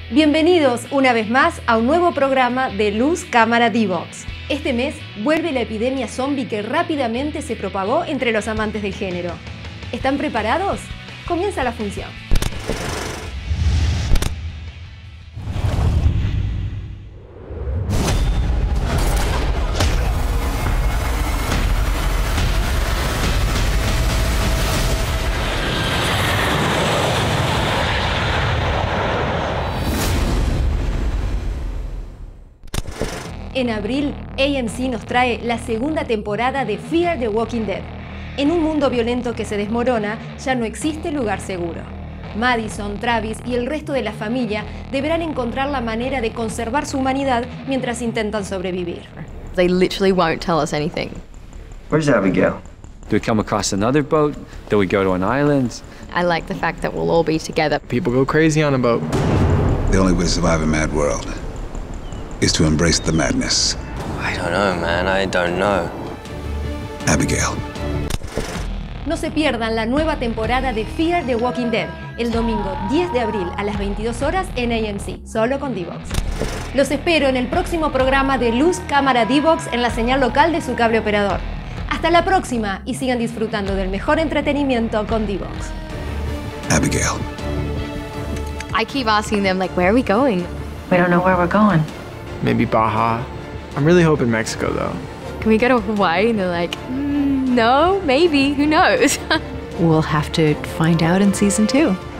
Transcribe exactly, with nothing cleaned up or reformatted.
Bienvenidos una vez más a un nuevo programa de Luz Cámara D-Box. Este mes vuelve la epidemia zombie que rápidamente se propagó entre los amantes del género. ¿Están preparados? Comienza la función. En abril, A M C nos trae la segunda temporada de Fear the Walking Dead. En un mundo violento que se desmorona, ya no existe lugar seguro. Madison, Travis y el resto de la familia deberán encontrar la manera de conservar su humanidad mientras intentan sobrevivir. They literally won't tell us anything. Where's Abigail? Do we come across another boat? Do we go to an island? I like the fact that we'll all be together. People go crazy on a boat. The only way to survive a mad world is to embrace the madness. I don't know, man. I don't know. Abigail. No se pierdan la nueva temporada de Fear the Walking Dead, el domingo diez de abril a las veintidós horas en A M C, solo con D-Box. Los espero en el próximo programa de Luz Cámara D-Box en la señal local de su cable operador. Hasta la próxima y sigan disfrutando del mejor entretenimiento con D-Box. Abigail. I keep asking them, like, where are we going? We don't know where we're going. Maybe Baja. I'm really hoping Mexico, though. Can we go to Hawaii? And they're like, mm, no, maybe, who knows? We'll have to find out in season two.